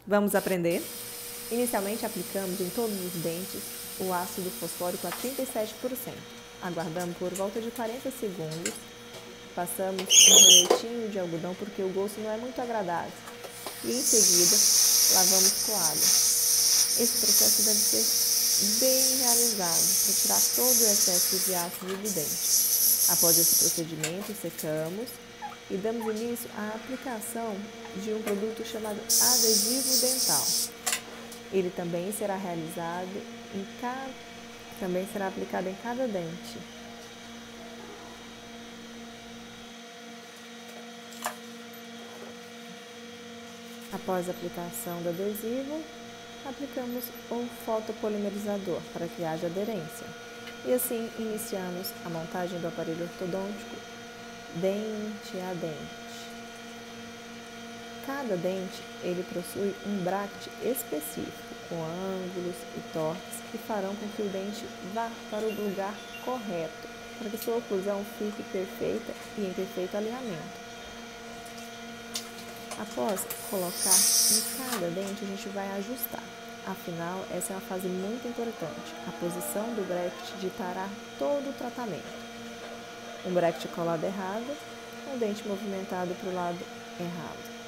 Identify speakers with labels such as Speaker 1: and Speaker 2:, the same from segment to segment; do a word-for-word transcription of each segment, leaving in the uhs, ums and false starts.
Speaker 1: Vamos aprender? Inicialmente aplicamos em todos os dentes o ácido fosfórico a trinta e sete por cento. Aguardamos por volta de quarenta segundos. Passamos um roletinho de algodão porque o gosto não é muito agradável. E em seguida, lavamos com água. Esse processo deve ser bem realizado para tirar todo o excesso de ácido do dente. Após esse procedimento, secamos e damos início à aplicação de um produto chamado adesivo dental. Ele também será realizado em cada, também será aplicado em cada dente. Após a aplicação do adesivo, aplicamos o fotopolimerizador para que haja aderência. E assim iniciamos a montagem do aparelho ortodôntico dente a dente. Cada dente ele possui um bracket específico, com ângulos e torques que farão com que o dente vá para o lugar correto, para que sua oclusão fique perfeita e em perfeito alinhamento. Após colocar em cada dente, a gente vai ajustar. Afinal, essa é uma fase muito importante. A posição do bracket ditará todo o tratamento. Um bracket colado errado, um dente movimentado para o lado errado.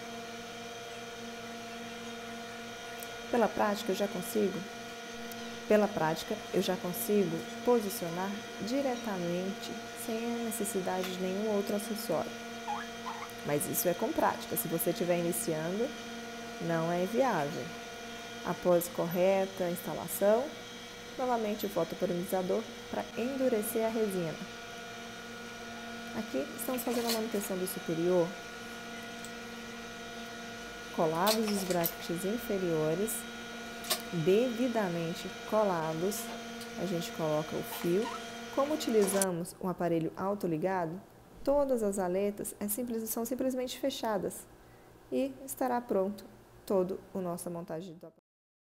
Speaker 1: Pela prática, eu já consigo, pela prática, eu já consigo posicionar diretamente, sem a necessidade de nenhum outro acessório. Mas isso é com prática. Se você estiver iniciando, não é viável. Após correta instalação, novamente o fotopolimerizador para endurecer a resina. Aqui estamos fazendo a manutenção do superior. Colados os brackets inferiores, devidamente colados, a gente coloca o fio. Como utilizamos um aparelho autoligado, todas as aletas é simples, são simplesmente fechadas e estará pronto todo o nossa montagem do aparelho.